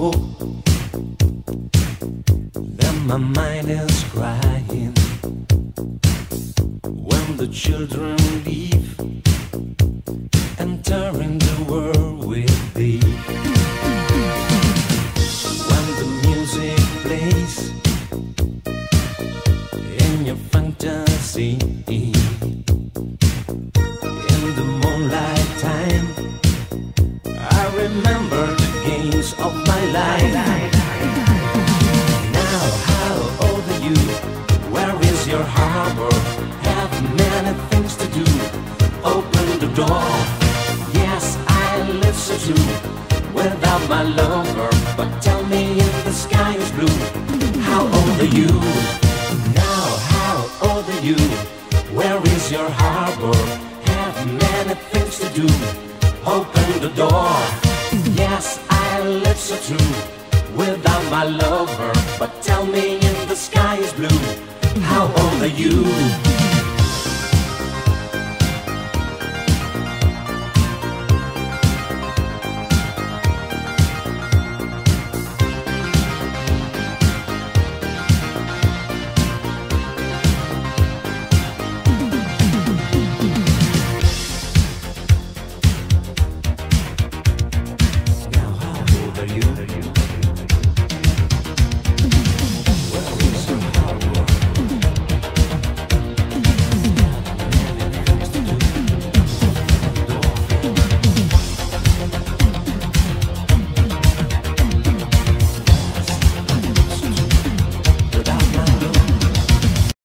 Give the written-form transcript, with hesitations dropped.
hope. Then my mind is crying when the children leave, entering the world with thee. When the music plays in your fantasy, in the moonlight time, I remember the games of my life. Now, how old are you? Where is your harbor? Have many things to do. Open the door. Yes, I live so true without my lover. But tell me if the sky is blue, how old are you? Now, how old are you? Where is your harbor? Have many things to do. Open the door. Yes, I live so true without my lover. But tell me if the sky is blue, how old are you? Now how old are you?